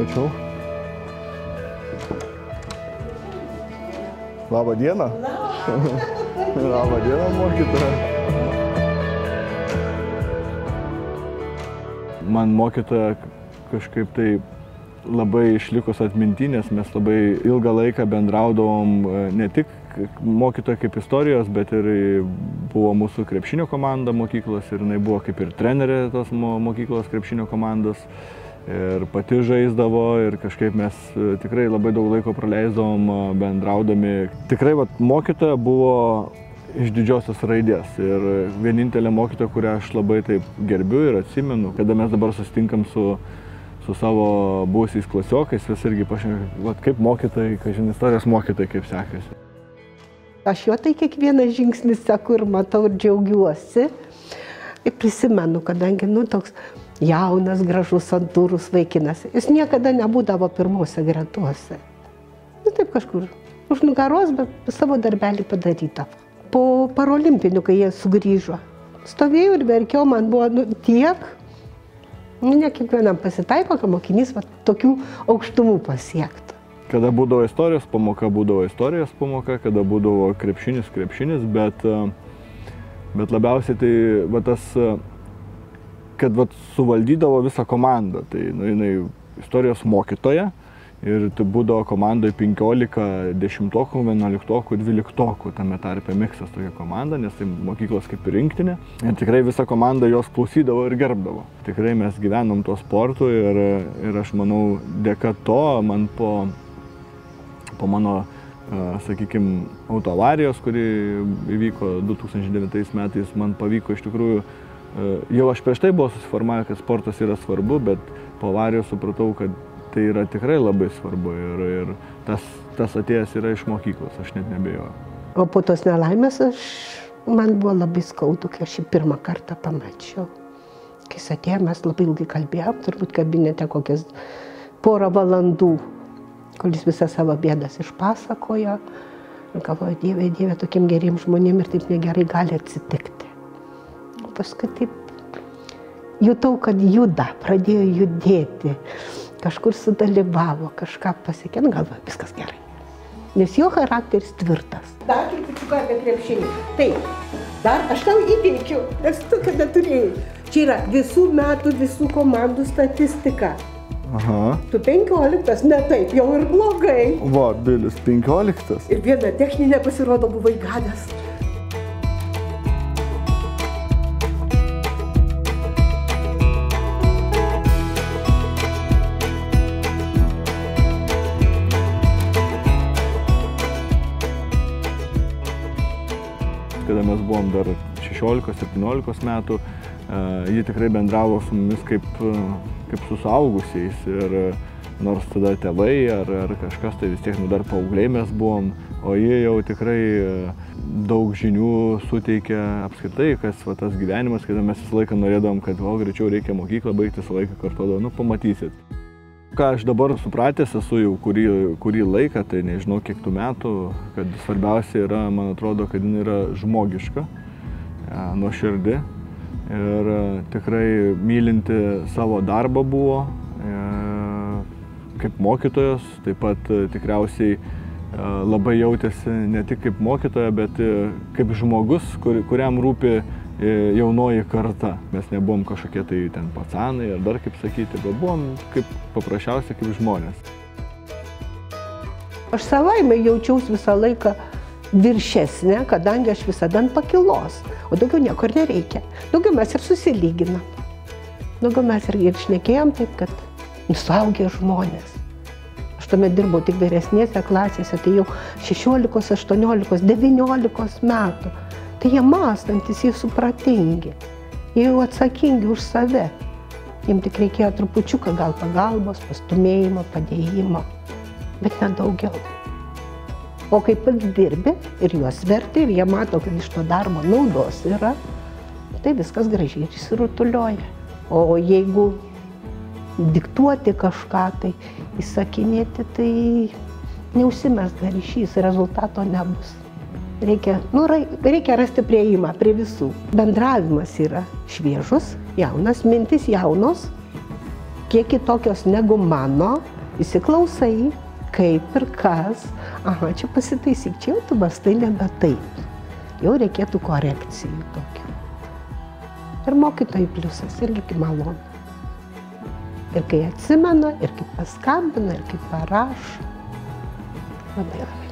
mačiau. Labą dieną. Labą dieną, mokytoja. Man mokytoja kažkaip tai labai išlikus atminty, nes mes labai ilgą laiką bendraudavom ne tik mokytoja kaip istorijos, bet ir buvo mūsų krepšinio komanda mokyklos ir jinai buvo kaip ir trenerė tos mokyklos krepšinio komandos. Ir pati žaisdavo ir kažkaip mes tikrai labai daug laiko praleisdavom bendraudami. Tikrai mokytoja buvo iš didžiosios raidės ir vienintelė mokytoja, kurią aš labai taip gerbiu ir atsimenu, kada mes dabar susitinkam su savo buvusiais klasiokais, vis irgi pašnekam, kaip mokytojai, kažin istorijos mokytojai, kaip sekasi. Aš jo tai kiekvieną žingsnį seku ir matau ir džiaugiuosi. Ir prisimenu, kadangi, toks jaunas, gražus, santūrus vaikinas. Jis niekada nebūdavo pirmose gretose. Taip kažkur už nugaros, bet savo darbelį padarydavo. Po parolimpinių, kai jie sugrįžo, stovėjau ir verkiau, man buvo tiek, ne kiekvienam pasitaiko, kad mokinys tokių aukštumų pasiektų. Kada būdavo istorijos pamoka, kada būdavo krepšinis, bet labiausiai tai tas, kad suvaldydavo visą komandą. Tai jinai istorijos mokytoja ir tai būdavo komandoje 15 10-okų, 11-okų, 12-okų, tame tarpe miksas tokia komanda, nes tai mokyklos kaip ir rinktinė. Ir tikrai visa komanda jos klausydavo ir gerbdavo. Tikrai mes gyvenom tuo sportu ir aš manau, dėka to man po mano, sakykime, autoavarijos, kuri įvyko 2009 metais, man pavyko iš tikrųjų, jau aš prieš tai buvau susiformavę, kad sportas yra svarbu, bet po avarijos supratau, kad tai yra tikrai labai svarbu ir tas atėjęs yra iš mokyklos, aš net nebejoju. O po tos nelaimės man buvo labai skaudu, kai aš jį pirmą kartą pamačiau. Kai jis atėjo, mes labai ilgai kalbėjom, turbūt kabinete kokias porą valandų, kol jis visą savo bėdas išpasakojo. Galvoju, Dieve, tokiem geriem žmonėm ir taip negerai gali atsitikti. Paskui taip jutau, kad juda, pradėjo judėti, kažkur sudalyvavo, kažką pasiekė, galvoju, viskas gerai. Nes jo charakteris tvirtas. Dar trupučiuką apie krepšinį. Taip, dar aš tau įteikiu, nes tu kada turėjai. Čia yra visų metų, visų komandų statistika. Aha. Tu 15, ne taip, jau ir blogai. Va, Bilis, 15. Ir vieną techninę pasirodo buvai gavęs. Kada mes buvom dar 16-17 metų, ji tikrai bendravo su mumis kaip su suaugusiais ir nors tada tėvai ar kažkas, tai vis tiek dar paaugliai mes buvom, o jie jau tikrai daug žinių suteikė apskritai, kas tas gyvenimas, kada mes visą laiką norėdavom, kad greičiau reikia mokyklą baigti, visą laiką kartuodavo, pamatysit. Ką aš dabar supratęs esu jau kurį laiką, tai nežinau kiek tų metų, kad svarbiausia yra, man atrodo, kad jin yra žmogiška, nuoširdi ir tikrai mylinti savo darbą buvo, kaip mokytojos, taip pat tikriausiai labai jautėsi ne tik kaip mokytoja, bet kaip žmogus, kuriam rūpi jaunoji karta. Mes nebuvom kažkokie tai ten pacanai ar dar kaip sakyti, bet buvom kaip paprasčiausiai kaip žmonės. Aš savaime jaučiausi visą laiką viršesnė, kadangi aš visada ant pakilos, o daugiau nieko ir nereikia. Daugiau mes ir susilyginam. Daugiau mes ir šnekėjom taip, kad suaugę žmonės. Aš tuomet dirbau tik vyresnėse klasėse, tai jau 16, 18, 19 metų. Tai jie mąstantis, jie supratingi, jie jau atsakingi už save. Jiems tik reikėjo trupučiuką gal pagalbos, pastumėjimo, padėjimo, bet nedaugiau. O kai pats dirbi ir juos verti ir jie mato, kad iš to darbo naudos yra, tai viskas gražiai išsirutulioja. O jeigu diktuoti kažką, tai įsakinėti, tai neužsimezga ryšys, rezultato nebus. Reikia rasti priėjimą prie visų. Bendravimas yra šviežus, jaunas, mintis jaunos, kiek kitokios negu mano, įsiklausai, kaip ir kas, aha, čia pasitaisyk, čia jau tu mąstai nebe taip. Jau reikėtų korekcijų tokių. Ir mokytojai pliusas irgi malonu. Ir kai atsimena, ir kai paskambina, ir kai parašo. Labai